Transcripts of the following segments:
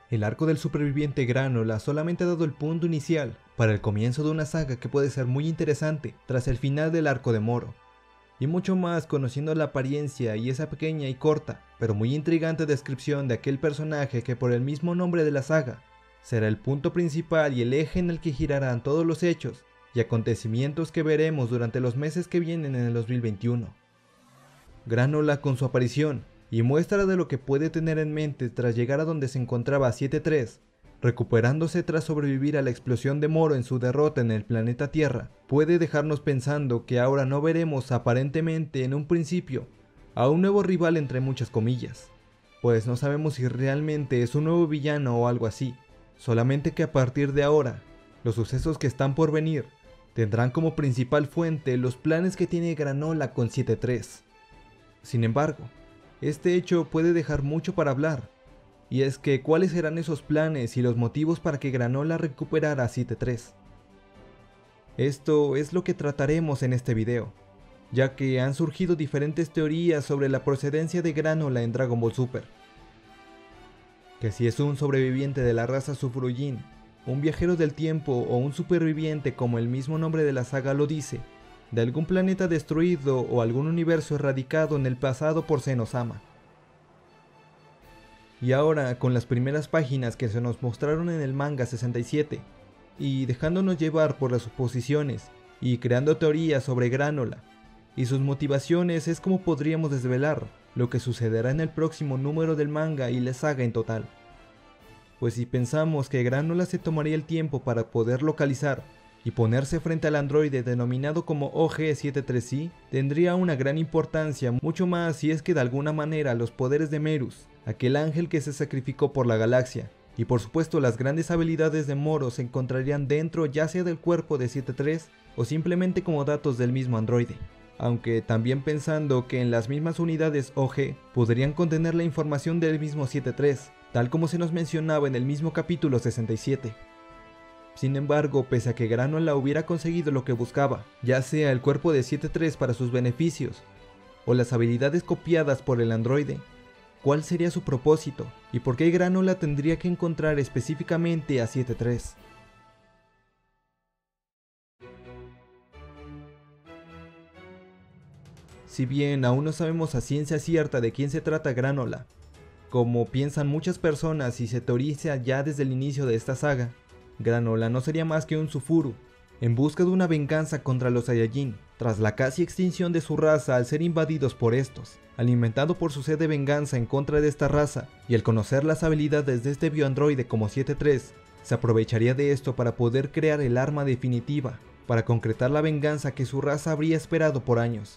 El arco del superviviente Granola solamente ha dado el punto inicial para el comienzo de una saga que puede ser muy interesante tras el final del arco de Moro. Y mucho más conociendo la apariencia y esa pequeña y corta, pero muy intrigante descripción de aquel personaje que por el mismo nombre de la saga, será el punto principal y el eje en el que girarán todos los hechos y acontecimientos que veremos durante los meses que vienen en el 2021. Granola con su aparición y muestra de lo que puede tener en mente tras llegar a donde se encontraba 7-3, recuperándose tras sobrevivir a la explosión de Moro en su derrota en el planeta Tierra, puede dejarnos pensando que ahora no veremos aparentemente en un principio a un nuevo rival entre muchas comillas, pues no sabemos si realmente es un nuevo villano o algo así, solamente que a partir de ahora, los sucesos que están por venir tendrán como principal fuente los planes que tiene Granola con 7-3. Sin embargo, este hecho puede dejar mucho para hablar, y es que cuáles serán esos planes y los motivos para que Granola recuperara a 7-3. Esto es lo que trataremos en este video, ya que han surgido diferentes teorías sobre la procedencia de Granola en Dragon Ball Super. Que si es un sobreviviente de la raza Sufrujin, un viajero del tiempo o un superviviente como el mismo nombre de la saga lo dice, de algún planeta destruido o algún universo erradicado en el pasado por Zenosama. Y ahora, con las primeras páginas que se nos mostraron en el manga 67, y dejándonos llevar por las suposiciones y creando teorías sobre Granola y sus motivaciones, es como podríamos desvelar lo que sucederá en el próximo número del manga y la saga en total. Pues si pensamos que Granola se tomaría el tiempo para poder localizar y ponerse frente al androide denominado como OG-73i, tendría una gran importancia, mucho más si es que de alguna manera los poderes de Merus, aquel ángel que se sacrificó por la galaxia, y por supuesto las grandes habilidades de Moro se encontrarían dentro ya sea del cuerpo de 7-3 o simplemente como datos del mismo androide. Aunque también pensando que en las mismas unidades OG podrían contener la información del mismo 7-3, tal como se nos mencionaba en el mismo capítulo 67. Sin embargo, pese a que Granola hubiera conseguido lo que buscaba, ya sea el cuerpo de 7-3 para sus beneficios, o las habilidades copiadas por el androide, ¿cuál sería su propósito? ¿Y por qué Granola tendría que encontrar específicamente a 7-3? Si bien aún no sabemos a ciencia cierta de quién se trata Granola, como piensan muchas personas y se teoriza ya desde el inicio de esta saga, Granola no sería más que un Sufuru, en busca de una venganza contra los Saiyajin, tras la casi extinción de su raza al ser invadidos por estos, alimentado por su sed de venganza en contra de esta raza, y al conocer las habilidades de este bioandroide como 7-3, se aprovecharía de esto para poder crear el arma definitiva, para concretar la venganza que su raza habría esperado por años.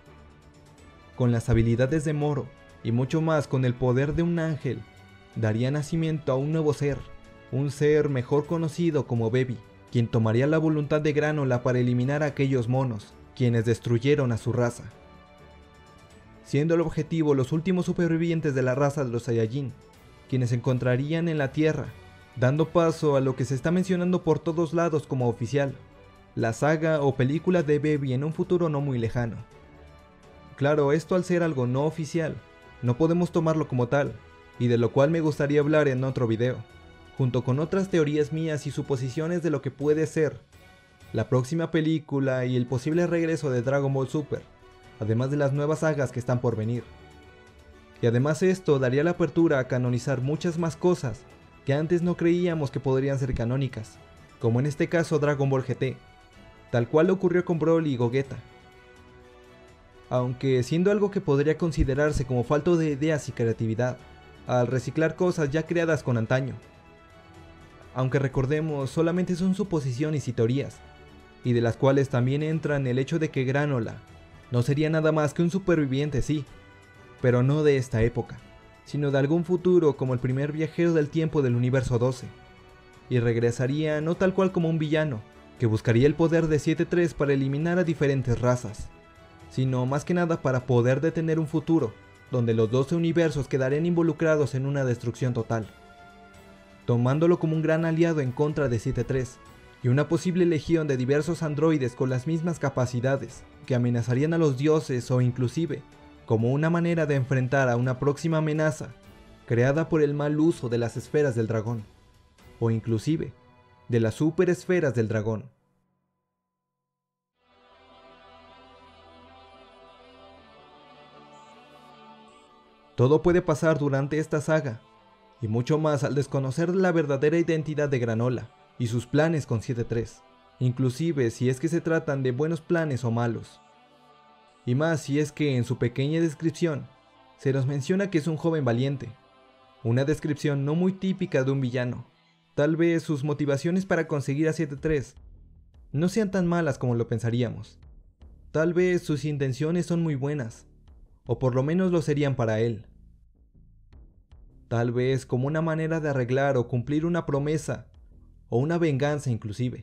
Con las habilidades de Moro, y mucho más con el poder de un ángel, daría nacimiento a un nuevo ser, un ser mejor conocido como Baby, quien tomaría la voluntad de Granola para eliminar a aquellos monos, quienes destruyeron a su raza. Siendo el objetivo los últimos supervivientes de la raza de los Saiyajin, quienes se encontrarían en la Tierra, dando paso a lo que se está mencionando por todos lados como oficial, la saga o película de Baby en un futuro no muy lejano. Claro, esto al ser algo no oficial, no podemos tomarlo como tal, y de lo cual me gustaría hablar en otro video, junto con otras teorías mías y suposiciones de lo que puede ser la próxima película y el posible regreso de Dragon Ball Super, además de las nuevas sagas que están por venir. Y además esto daría la apertura a canonizar muchas más cosas que antes no creíamos que podrían ser canónicas, como en este caso Dragon Ball GT, tal cual ocurrió con Broly y Gogeta. Aunque siendo algo que podría considerarse como falto de ideas y creatividad, al reciclar cosas ya creadas con antaño. Aunque recordemos, solamente son suposiciones y teorías, y de las cuales también entran el hecho de que Granola no sería nada más que un superviviente, sí, pero no de esta época, sino de algún futuro como el primer viajero del tiempo del universo 12, y regresaría no tal cual como un villano, que buscaría el poder de 7-3 para eliminar a diferentes razas, sino más que nada para poder detener un futuro, donde los 12 universos quedarían involucrados en una destrucción total, tomándolo como un gran aliado en contra de 7-3, y una posible legión de diversos androides con las mismas capacidades, que amenazarían a los dioses o inclusive, como una manera de enfrentar a una próxima amenaza, creada por el mal uso de las esferas del dragón, o inclusive de las super esferas del dragón. Todo puede pasar durante esta saga, y mucho más al desconocer la verdadera identidad de Granola y sus planes con 7-3, inclusive si es que se tratan de buenos planes o malos. Y más si es que en su pequeña descripción se nos menciona que es un joven valiente, una descripción no muy típica de un villano. Tal vez sus motivaciones para conseguir a 7-3 no sean tan malas como lo pensaríamos. Tal vez sus intenciones son muy buenas, o por lo menos lo serían para él. Tal vez como una manera de arreglar o cumplir una promesa, o una venganza inclusive.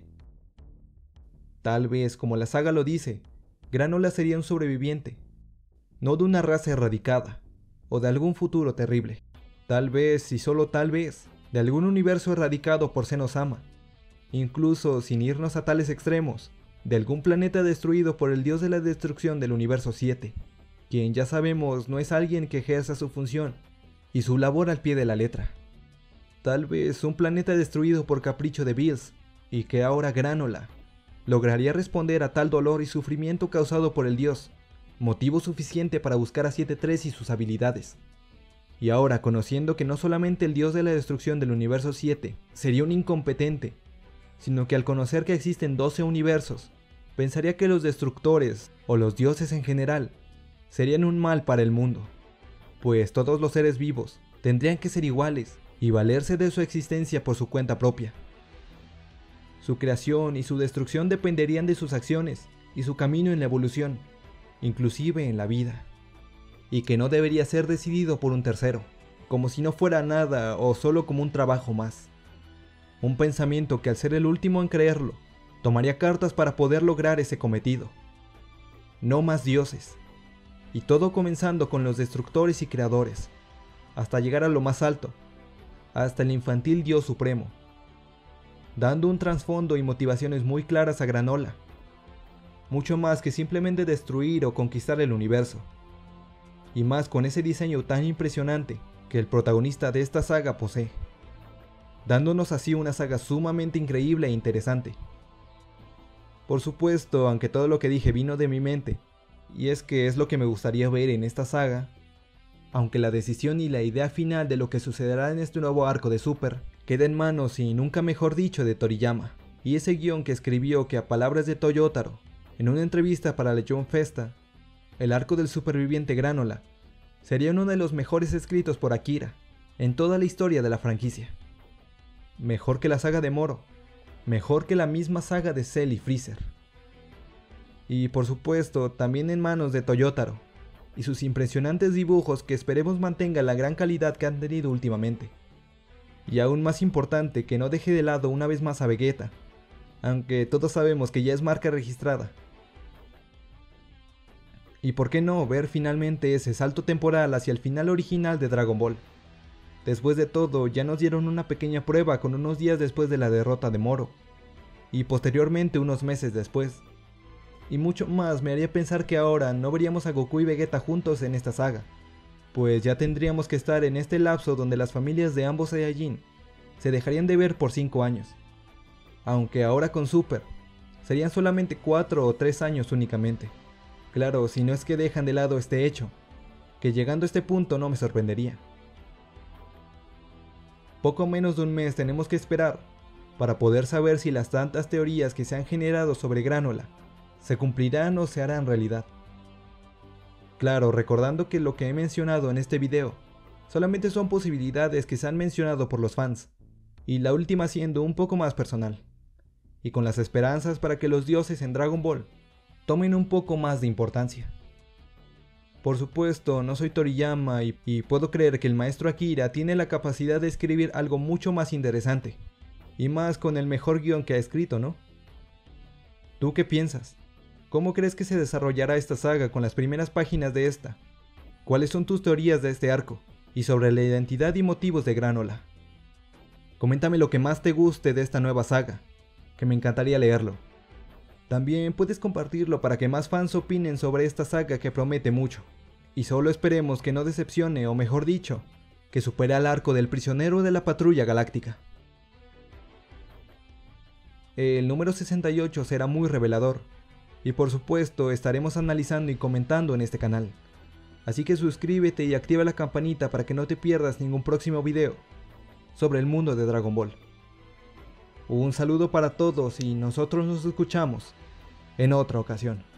Tal vez, como la saga lo dice, Granola sería un sobreviviente, no de una raza erradicada, o de algún futuro terrible. Tal vez, y solo tal vez, de algún universo erradicado por Zenosama, incluso sin irnos a tales extremos, de algún planeta destruido por el dios de la destrucción del universo 7, quien ya sabemos no es alguien que ejerza su función y su labor al pie de la letra. Tal vez un planeta destruido por capricho de Bills, y que ahora Granola lograría responder a tal dolor y sufrimiento causado por el dios, motivo suficiente para buscar a 7-3 y sus habilidades. Y ahora, conociendo que no solamente el dios de la destrucción del universo 7 sería un incompetente, sino que al conocer que existen 12 universos, pensaría que los destructores, o los dioses en general, serían un mal para el mundo, pues todos los seres vivos tendrían que ser iguales y valerse de su existencia por su cuenta propia. Su creación y su destrucción dependerían de sus acciones y su camino en la evolución, inclusive en la vida, y que no debería ser decidido por un tercero, como si no fuera nada o solo como un trabajo más. Un pensamiento que al ser el último en creerlo, tomaría cartas para poder lograr ese cometido. No más dioses, y todo comenzando con los destructores y creadores, hasta llegar a lo más alto, hasta el infantil dios supremo, dando un trasfondo y motivaciones muy claras a Granola, mucho más que simplemente destruir o conquistar el universo, y más con ese diseño tan impresionante que el protagonista de esta saga posee, dándonos así una saga sumamente increíble e interesante. Por supuesto, aunque todo lo que dije vino de mi mente, y es que es lo que me gustaría ver en esta saga, aunque la decisión y la idea final de lo que sucederá en este nuevo arco de Super queda en manos y nunca mejor dicho de Toriyama, y ese guión que escribió que a palabras de Toyotaro, en una entrevista para la Jump Festa, el arco del superviviente Granola sería uno de los mejores escritos por Akira en toda la historia de la franquicia. Mejor que la saga de Moro, mejor que la misma saga de Cell y Freezer. Y por supuesto también en manos de Toyotaro y sus impresionantes dibujos que esperemos mantengan la gran calidad que han tenido últimamente. Y aún más importante, que no deje de lado una vez más a Vegeta, aunque todos sabemos que ya es marca registrada. Y por qué no ver finalmente ese salto temporal hacia el final original de Dragon Ball. Después de todo, ya nos dieron una pequeña prueba con unos días después de la derrota de Moro, y posteriormente unos meses después. Y mucho más me haría pensar que ahora no veríamos a Goku y Vegeta juntos en esta saga, pues ya tendríamos que estar en este lapso donde las familias de ambos Saiyajin se dejarían de ver por 5 años, aunque ahora con Super serían solamente 4 o 3 años únicamente. Claro, si no es que dejan de lado este hecho, que llegando a este punto no me sorprendería. Poco menos de un mes tenemos que esperar para poder saber si las tantas teorías que se han generado sobre Granola se cumplirán o se harán realidad. Claro, recordando que lo que he mencionado en este video solamente son posibilidades que se han mencionado por los fans, y la última siendo un poco más personal, y con las esperanzas para que los dioses en Dragon Ball tomen un poco más de importancia. Por supuesto, no soy Toriyama y puedo creer que el maestro Akira tiene la capacidad de escribir algo mucho más interesante, y más con el mejor guión que ha escrito, ¿no? ¿Tú qué piensas? ¿Cómo crees que se desarrollará esta saga con las primeras páginas de esta? ¿Cuáles son tus teorías de este arco? Y sobre la identidad y motivos de Granola. Coméntame lo que más te guste de esta nueva saga, que me encantaría leerlo. También puedes compartirlo para que más fans opinen sobre esta saga que promete mucho. Y solo esperemos que no decepcione, o mejor dicho, que supere al arco del prisionero de la Patrulla Galáctica. El número 68 será muy revelador, y por supuesto estaremos analizando y comentando en este canal. Así que suscríbete y activa la campanita para que no te pierdas ningún próximo video sobre el mundo de Dragon Ball. Un saludo para todos y nosotros nos escuchamos en otra ocasión.